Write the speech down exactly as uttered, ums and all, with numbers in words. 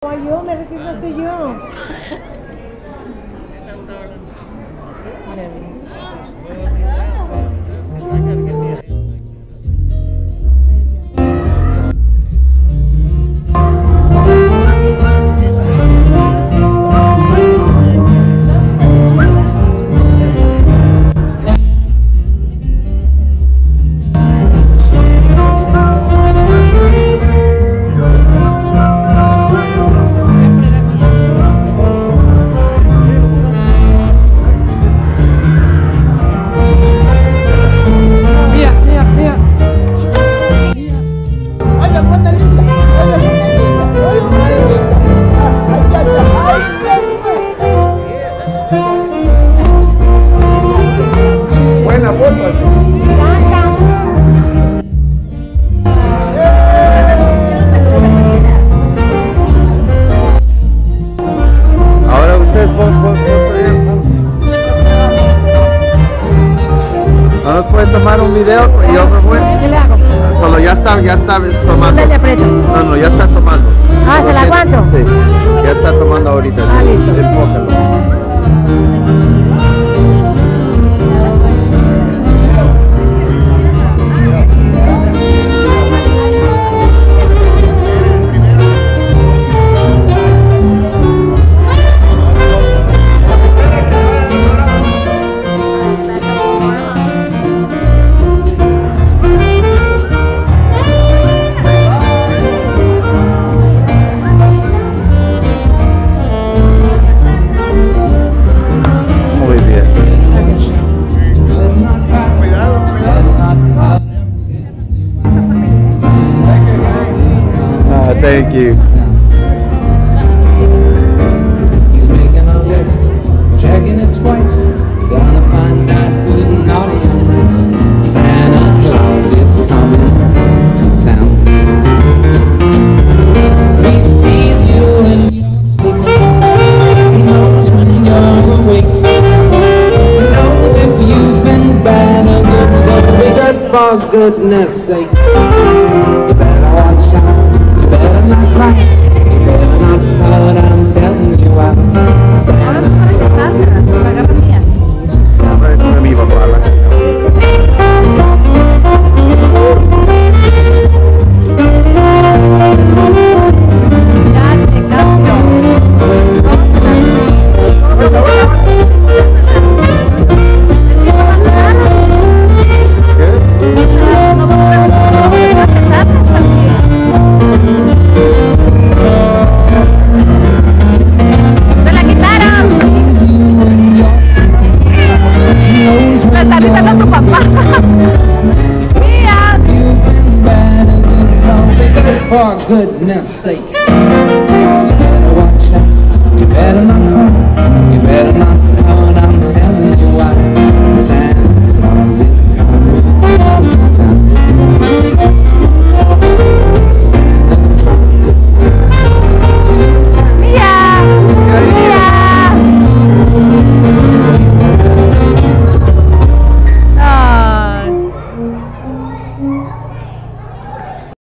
Ay, yo, me refiero, soy yo. ¿No nos pueden tomar un video y yo me voy? ¿Qué le hago? Solo ya está, ya está tomando. ¿Dónde le aprieto? No, no, ya está tomando. Ah, ¿se la aguanto? Sí, ya está tomando ahorita. Ah, listo. Enfócalo. Thank you. He's making a list, checking it twice. Gonna find out who's naughty and nice. Santa Claus is coming to town. He sees you when you're sleeping. He knows when you're awake. He knows if you've been bad or good. So be good for goodness sake. You better watch out. You better not cry, you better not pout, I'm telling you out. Santa Claus is coming to town. For goodness sake, you better watch out, you better not cry, you better not